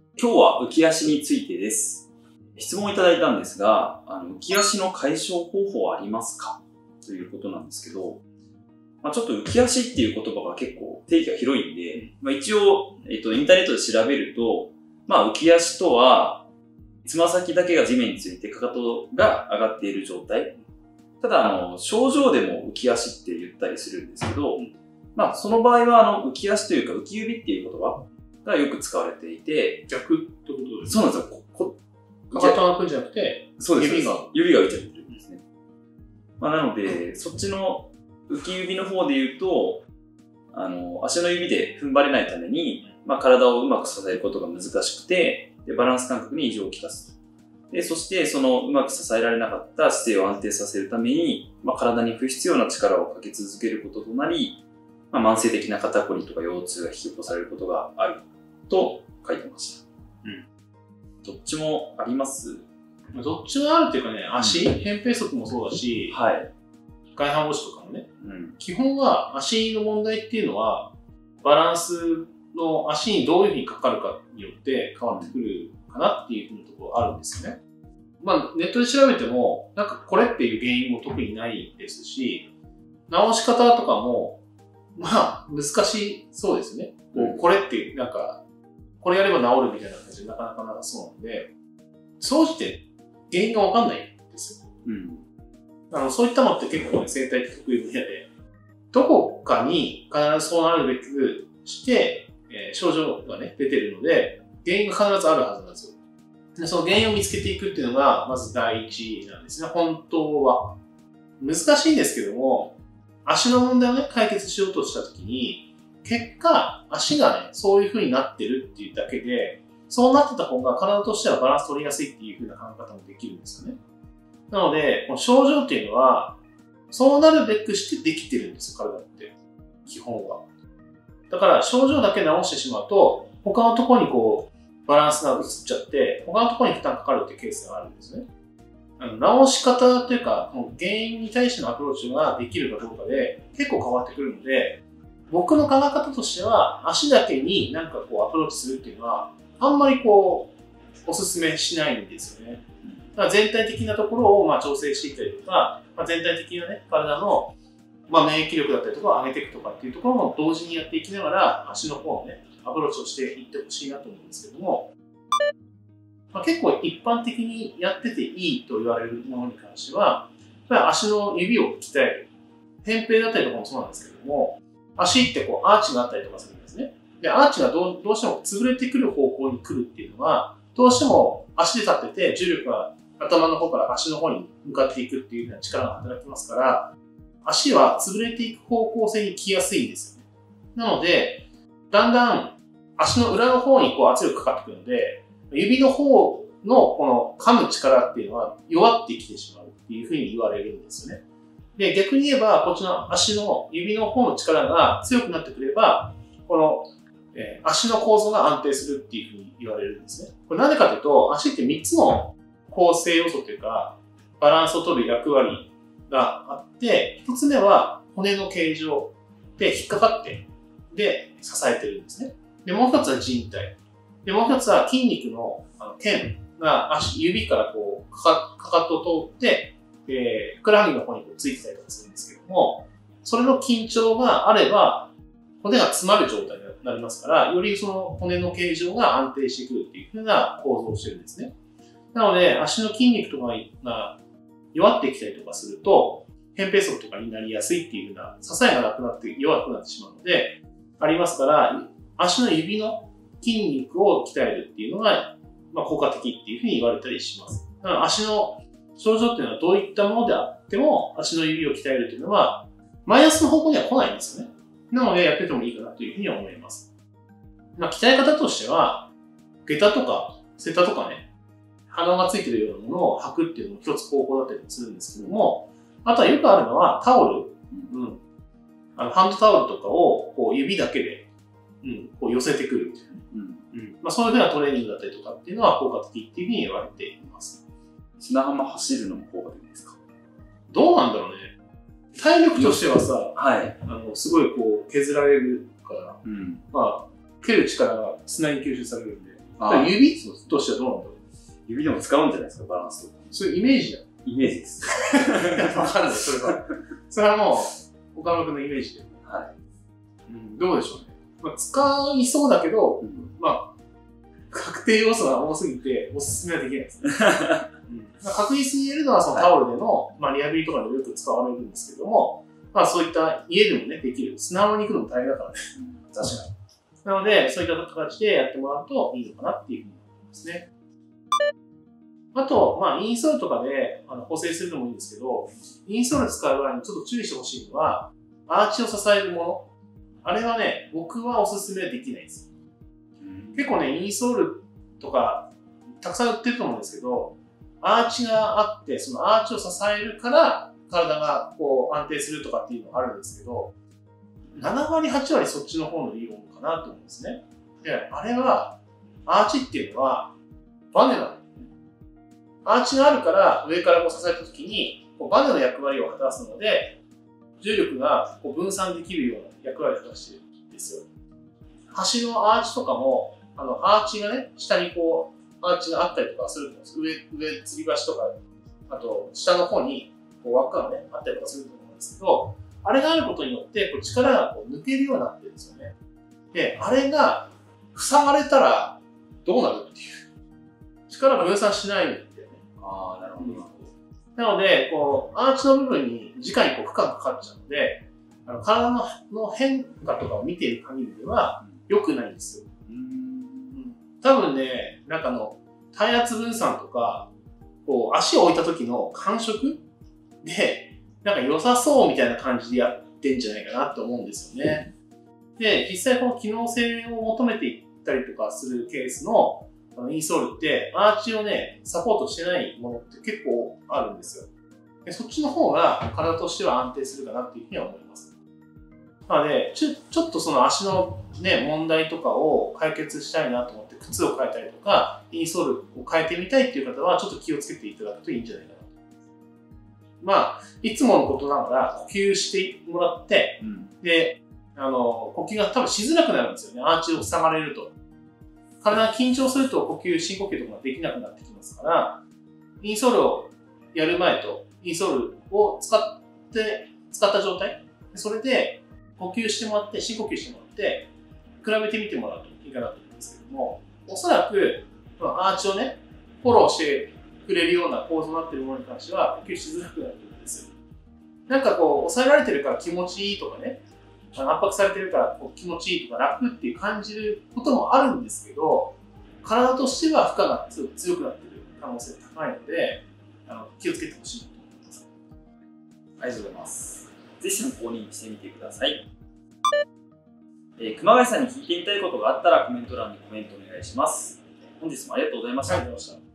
今日は浮き足についてです。質問をいただいたんですが、浮き足の解消方法はありますかということなんですけど、ちょっと浮き足っていう言葉が結構定義が広いんで、一応、インターネットで調べると、浮き足とは、つま先だけが地面についてかかとが上がっている状態。ただ、症状でも浮き足って言ったりするんですけど、その場合は、浮き足というか浮き指っていう言葉がよく使われていて、 逆ってことですそうなんですよ。 かかとが開くんじゃなくて、 そうです。指が浮いちゃってるんですね。なので、そっちの浮き指の方で言うと、足の指で踏ん張れないために、体をうまく支えることが難しくて、でバランス感覚に異常をきたすと。で、そして、そのうまく支えられなかった姿勢を安定させるために、体に不必要な力をかけ続けることとなり、慢性的な肩こりとか腰痛が引き起こされることがあると書いてました。どっちもあります？ どっちもあるっていうかね、足、扁平足もそうだし、 はい。 外反母趾とかもね、基本は足の問題っていうのは、バランスの足にどういうふうにかかるかによって変わってくるかなっていうふうなところがあるんですよね。ネットで調べても、これっていう原因も特にないですし、直し方とかも、難しそうですよね。これってこれやれば治るみたいな感じでなかなかなさそうなので、総じて原因がわかんないんですよ。そういったのって結構ね、生態って得意分野で、どこかに必ずそうなるべくして、症状がね、出てるので、原因が必ずあるはずなんですよ。でその原因を見つけていくっていうのが、まず第一なんですね、本当は。難しいんですけども、足の問題をね、解決しようとしたときに、結果、足がね、そういう風になってるっていうだけで、そうなってた方が体としてはバランス取りやすいっていう風な考え方もできるんですよね。なので、この症状っていうのは、そうなるべくしてできてるんですよ、体って。基本は。だから症状だけ治してしまうと、他のところにバランスが移っちゃって、他のところに負担かかるっていうケースがあるんですね。治し方というか、原因に対してのアプローチができるかどうかで結構変わってくるので、僕の考え方としては、足だけにアプローチするっていうのは、あんまりおすすめしないんですよね。だから全体的なところを調整していったりとか、全体的なね、体の免疫力だったりとかを上げていくとかっていうところも同時にやっていきながら、足の方をね、アプローチをしていってほしいなと思うんですけども、結構一般的にやってていいと言われるものに関しては、やっぱり足の指を鍛える。扁平だったりとかもそうなんですけども、足ってアーチがあったりとかするんですね。で、アーチがどうしても潰れてくる方向に来るっていうのは、どうしても足で立ってて重力が頭の方から足の方に向かっていくっていうような力が働きますから、足は潰れていく方向性に来やすいんですよね。なので、だんだん足の裏の方に圧力かかってくるので、指の方のこの噛む力っていうのは弱ってきてしまうっていうふうに言われるんですよね。で、逆に言えば、こっちの足の指の方の力が強くなってくれば、この、足の構造が安定するっていうふうに言われるんですね。これなんでかというと、足って3つの構成要素というか、バランスを取る役割があって、1つ目は骨の形状で引っかかって、で、支えてるんですね。で、もう1つは靭帯。で、もう1つは筋肉の腱が指からかかとを通って、ふくらはぎの方についてたりとかするんですけども、それの緊張があれば、骨が詰まる状態になりますから、よりその骨の形状が安定してくるっていう風な構造をしてるんですね。なので、足の筋肉とかが弱ってきたりとかすると、扁平足とかになりやすいっていう風な支えがなくなって弱くなってしまうので、ありますから、足の指の筋肉を鍛えるっていうのが、効果的っていう風に言われたりします。だから足の症状っていうのはどういったものであっても、足の指を鍛えるというのは、マイナスの方向には来ないんですよね。なので、やっててもいいかなというふうに思います。鍛え方としては、下駄とか、セタとかね、鼻がついてるようなものを履くっていうのも一つ方法だったりするんですけども、あとはよくあるのはタオル、ハンドタオルとかを指だけで、寄せてくるっていうね。そういうふうなトレーニングだったりとかっていうのは効果的っていうふうに言われています。 砂浜走るのも効果的ですか？ どうなんだろうね。体力としてはさ、 はい、 すごい削られるから、蹴る力が砂に吸収されるんで、 指としてはどうなんだろう。 指でも使うんじゃないですか、バランスとか。 そういうイメージだ。 イメージです。 わかんない、それは。それはもう、岡村君のイメージで。 はい。 どうでしょうね。使いそうだけど、確定要素が多すぎて、おすすめはできないですね。確実に言えるのは、そのタオルでの、リハビリとかでよく使われるんですけども、そういった家でもね、できる。砂浜に行くのも大変だからね。 確かに。 なので、そういった形でやってもらうといいのかなっていうふうに思いますね。あと、インソールとかで補正するのもいいんですけど、インソール使う場合にちょっと注意してほしいのは、アーチを支えるもの。あれはね、僕はおすすめできないです。結構ね、インソールとか、たくさん売ってると思うんですけど、アーチがあって、そのアーチを支えるから、体がこう安定するとかっていうのがあるんですけど、7割、8割そっちの方の理論かなと思うんですね。で、あれは、アーチっていうのは、バネなの。アーチがあるから上からこう支えたときにバネの役割を果たすので、重力がこう分散できるような役割を果たしているんですよ。橋のアーチとかも、アーチがね、下にこう、アーチがあったりとかすると思うんです。上、吊り橋とか、あと、下の方にこう輪っかがね、あったりとかすると思うんですけど、あれがあることによってこう力がこう抜けるようになってるんですよね。で、あれが塞がれたらどうなるっていう。力が分散しないんだよね。 ああ、なるほど。 なので、こう、アーチの部分に直にこう負荷がかかっちゃうので、体の変化とかを見ている限りでは良くないんですよ。多分ね、体圧分散とか、こう、足を置いた時の感触で、良さそうみたいな感じでやってんじゃないかなと思うんですよね。で、実際この機能性を求めていったりとかするケースのインソールって、アーチをね、サポートしてないものって結構あるんですよ。でそっちの方が体としては安定するかなっていうふうには思います。なので、ちょっとその足のね、問題とかを解決したいなと思って靴を変えたりとか、インソールを変えてみたいっていう方は、ちょっと気をつけていただくといいんじゃないかなと思います。いつものことながら呼吸してもらって、で、呼吸が多分しづらくなるんですよね。アーチを塞がれると。体が緊張すると深呼吸とかができなくなってきますから、インソールをやる前とインソールを使った状態、それで呼吸してもらって、深呼吸してもらって、比べてみてもらうといいかなと思うんですけども、おそらく、アーチをね、フォローしてくれるような構造になっているものに関しては、呼吸しづらくなってるんですよ。抑えられてるから気持ちいいとかね、圧迫されてるから気持ちいいとか楽っていう感じることもあるんですけど、体としては負荷が強くなっている可能性が高いので、気をつけてほしいと思います。 ありがとうございます。ぜひ参考にしてみてください。熊谷さんに聞いてみたいことがあったらコメント欄にコメントお願いします。本日もありがとうございました。 ありがとうございました。